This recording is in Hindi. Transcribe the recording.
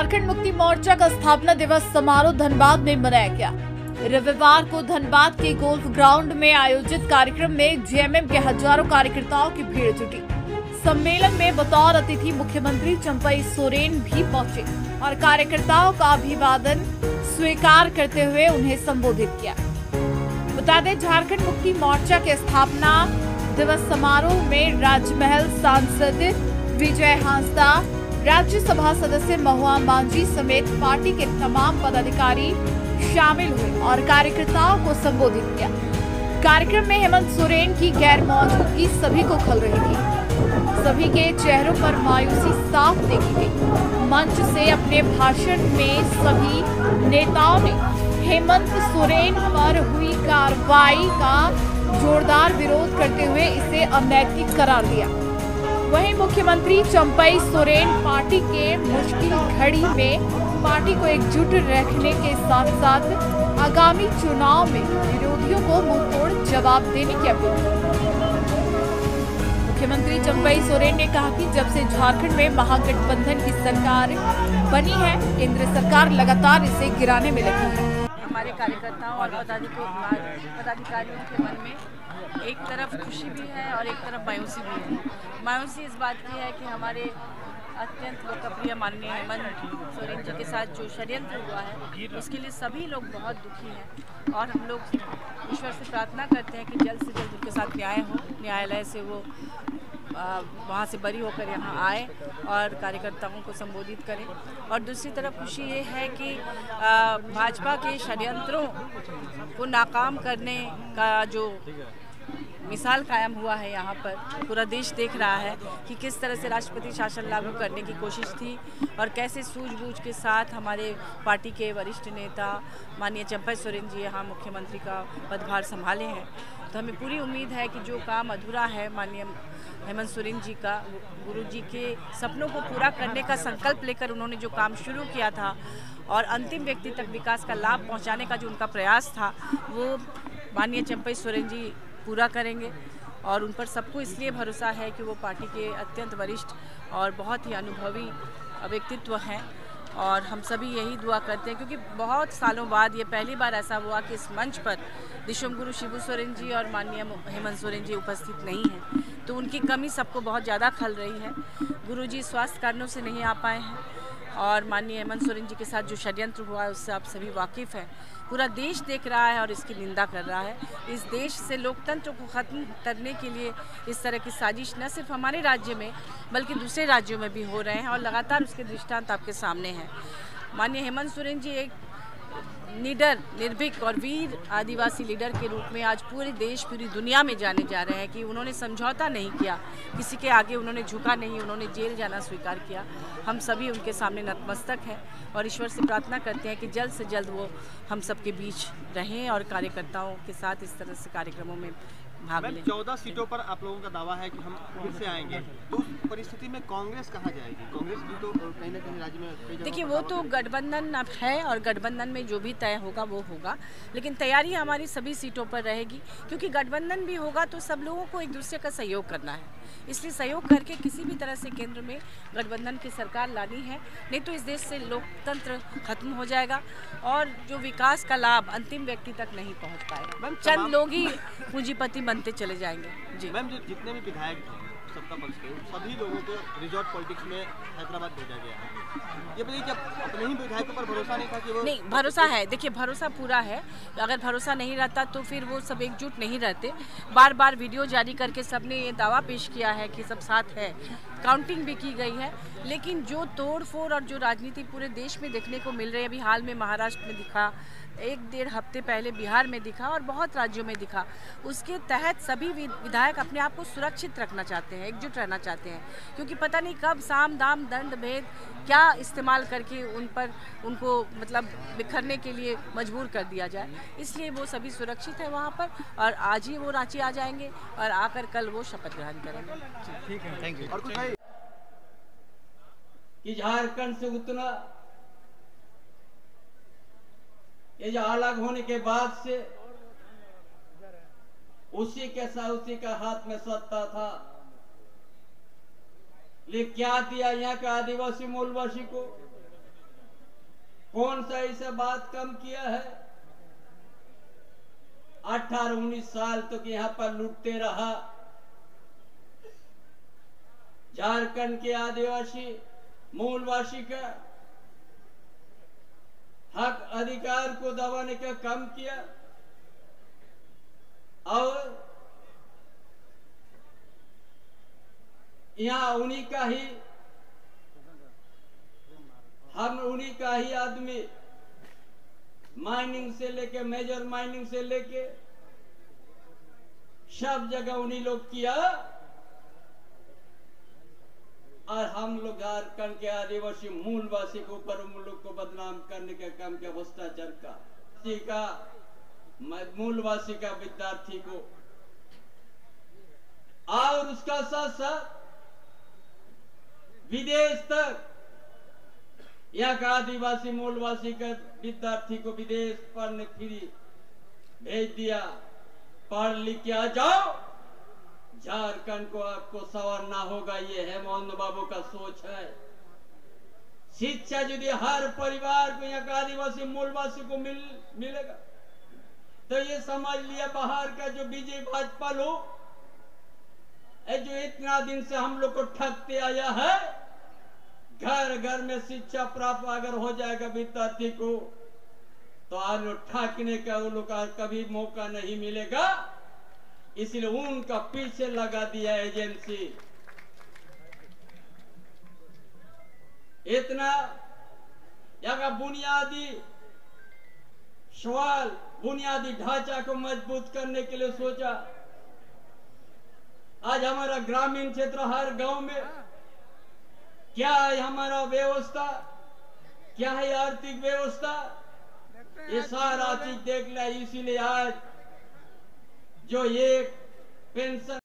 झारखंड मुक्ति मोर्चा का स्थापना दिवस समारोह धनबाद में मनाया गया। रविवार को धनबाद के गोल्फ ग्राउंड में आयोजित कार्यक्रम में जेएमएम के हजारों कार्यकर्ताओं की भीड़ जुटी। सम्मेलन में बतौर अतिथि मुख्यमंत्री चंपई सोरेन भी पहुंचे और कार्यकर्ताओं का अभिवादन स्वीकार करते हुए उन्हें संबोधित किया। बता दें, झारखंड मुक्ति मोर्चा के स्थापना दिवस समारोह में राजमहल सांसद विजय हांसदा, राज्यसभा सदस्य महुआ मांझी समेत पार्टी के तमाम पदाधिकारी शामिल हुए और कार्यकर्ताओं को संबोधित किया। कार्यक्रम में हेमंत सोरेन की गैर मौजूदगी सभी को खल रही थी। सभी के चेहरों पर मायूसी साफ देखी गई। मंच से अपने भाषण में सभी नेताओं ने हेमंत सोरेन पर हुई कार्रवाई का जोरदार विरोध करते हुए इसे अनैतिक करार दिया। वहीं मुख्यमंत्री चंपई सोरेन पार्टी के मुश्किल घड़ी में पार्टी को एकजुट रखने के साथ साथ आगामी चुनाव में विरोधियों को मुंहतोड़ जवाब देने की अपील की। मुख्यमंत्री चंपई सोरेन ने कहा कि जब से झारखंड में महागठबंधन की सरकार बनी है, केंद्र सरकार लगातार इसे गिराने में लगी है। हमारे कार्यकर्ताओं और पदाधिकारियों के मन में एक तरफ खुशी भी है और एक तरफ मायूसी भी है। मायूसी इस बात की है कि हमारे अत्यंत लोकप्रिय माननीय हेमंत सोरेन जी के साथ जो षड्यंत्र हुआ है, उसके लिए सभी लोग बहुत दुखी हैं और हम लोग ईश्वर से प्रार्थना करते हैं कि जल्द से जल्द उनके साथ न्याय हो, न्यायालय से वो वहाँ से बरी होकर यहाँ आए और कार्यकर्ताओं को संबोधित करें। और दूसरी तरफ खुशी ये है कि भाजपा के षड्यंत्रों को नाकाम करने का जो मिसाल कायम हुआ है, यहाँ पर पूरा देश देख रहा है कि किस तरह से राष्ट्रपति शासन लागू करने की कोशिश थी और कैसे सूझबूझ के साथ हमारे पार्टी के वरिष्ठ नेता माननीय चंपई सोरेन जी यहाँ मुख्यमंत्री का पदभार संभाले हैं। तो हमें पूरी उम्मीद है कि जो काम अधूरा है माननीय हेमंत सोरेन जी का, गुरु जी के सपनों को पूरा करने का संकल्प लेकर उन्होंने जो काम शुरू किया था और अंतिम व्यक्ति तक विकास का लाभ पहुँचाने का जो उनका प्रयास था, वो माननीय चंपई सोरेन जी पूरा करेंगे। और उन पर सबको इसलिए भरोसा है कि वो पार्टी के अत्यंत वरिष्ठ और बहुत ही अनुभवी व्यक्तित्व हैं और हम सभी यही दुआ करते हैं, क्योंकि बहुत सालों बाद ये पहली बार ऐसा हुआ कि इस मंच पर दिशोम गुरु शिबू सोरेन जी और माननीय हेमंत सोरेन जी उपस्थित नहीं हैं, तो उनकी कमी सबको बहुत ज़्यादा खल रही है। गुरु जी स्वास्थ्य कारणों से नहीं आ पाए हैं और माननीय हेमंत सोरेन जी के साथ जो षड्यंत्र हुआ है उससे आप सभी वाकिफ़ हैं। पूरा देश देख रहा है और इसकी निंदा कर रहा है। इस देश से लोकतंत्र को ख़त्म करने के लिए इस तरह की साजिश न सिर्फ हमारे राज्य में बल्कि दूसरे राज्यों में भी हो रहे हैं और लगातार उसके दृष्टांत आपके सामने हैं। माननीय हेमंत सोरेन जी एक निडर, निर्भीक और वीर आदिवासी लीडर के रूप में आज पूरे देश, पूरी दुनिया में जाने जा रहे हैं कि उन्होंने समझौता नहीं किया, किसी के आगे उन्होंने झुका नहीं, उन्होंने जेल जाना स्वीकार किया। हम सभी उनके सामने नतमस्तक हैं और ईश्वर से प्रार्थना करते हैं कि जल्द से जल्द वो हम सबके बीच रहें और कार्यकर्ताओं के साथ इस तरह से कार्यक्रमों में भाग लें। 14 सीटों पर आप लोगों का दावा है कि हम फिर से आएंगे, तो उस परिस्थिति में कांग्रेस कहाँ जाएगी? कांग्रेस भी तो कहीं ना कहीं राज्य में, देखिए वो तो गठबंधन अब है और गठबंधन में जो भी तय होगा वो होगा, लेकिन तैयारी हमारी सभी सीटों पर रहेगी, क्योंकि गठबंधन भी होगा तो सब लोगों को एक दूसरे का सहयोग करना है। इसलिए सहयोग करके किसी भी तरह से केंद्र में गठबंधन की सरकार लानी है, नहीं तो इस देश से लोकतंत्र खत्म हो जाएगा और जो विकास का लाभ अंतिम व्यक्ति तक नहीं पहुंच पाएगा। चंद लोग ही पूंजीपति बनते चले जाएंगे। जी मैम, जितने भी विधायक सत्ता पक्ष के सभी लोगों को रिजॉर्ट पॉलिटिक्स में हैदराबाद भेजा गया है। ये बताइए, क्या अपने ही विधायकों पर भरोसा नहीं था कि वो? नहीं, भरोसा है। देखिए भरोसा पूरा है। अगर भरोसा नहीं रहता तो फिर वो सब एकजुट नहीं रहते। बार बार वीडियो जारी करके सबने ये दावा पेश किया है कि सब साथ है, काउंटिंग भी की गई है, लेकिन जो तोड़ फोड़ और जो राजनीति पूरे देश में देखने को मिल रही है, अभी हाल में महाराष्ट्र में दिखा, 1-1.5 हफ्ते पहले बिहार में दिखा और बहुत राज्यों में दिखा, उसके तहत सभी विधायक अपने आप को सुरक्षित रखना चाहते हैं, एकजुट रहना चाहते हैं, क्योंकि पता नहीं कब साम दाम दंड भेद क्या इस्तेमाल करके उनको मतलब बिखरने के लिए मजबूर कर दिया जाए। इसलिए वो सभी सुरक्षित है वहाँ पर और आज ही वो रांची आ जाएंगे और आकर कल वो शपथ ग्रहण करेंगे। ठीक है, थैंक यू। और कुछ भाई कि झारखंड से उतना ये जो अलग होने के बाद से उसी का हाथ में सत्ता था, लेकिन क्या दिया यहाँ के आदिवासी मूलवासी को? कौन सा ऐसा बात कम किया है? 18-19 साल तक यहाँ पर लूटते रहा। झारखंड के आदिवासी मूलवासी का हक अधिकार को दबाने का काम किया और यहाँ उन्हीं का ही आदमी माइनिंग से लेके मेजर माइनिंग से लेके सब जगह उन्हीं लोग किया और हम लोग झारखंड के आदिवासी मूलवासी के ऊपर उन लोग को बदनाम करने का काम किया। भ्रष्टाचार का मूलवासी का विद्यार्थी को और उसका साथ साथ विदेश तक यहाँ का आदिवासी मूलवासी का विद्यार्थी को विदेश पढ़ने फ्री भेज दिया। पढ़ लिख के आ जाओ, झारखंड को आपको संवरना होगा। ये हेमंत बाबू का सोच है। शिक्षा यदि हर परिवार को यहाँ का आदिवासी मूलवासी को मिलेगा तो ये समझ लिया बाहर का जो बीजेपी भाजपा लोग जो इतना दिन से हम लोग को ठगते आया है, घर घर में शिक्षा प्राप्त अगर हो जाएगा विद्यार्थी को तो आज ठगने का वो लोग कभी मौका नहीं मिलेगा। इसलिए उनका पीछे लगा दिया एजेंसी। इतना यहाँ बुनियादी सवाल, बुनियादी ढांचा को मजबूत करने के लिए सोचा। आज हमारा ग्रामीण क्षेत्र हर गांव में क्या है हमारा व्यवस्था, क्या है आर्थिक व्यवस्था, ये सारा चीज देख लिया। इसीलिए आज जो एक पेंशन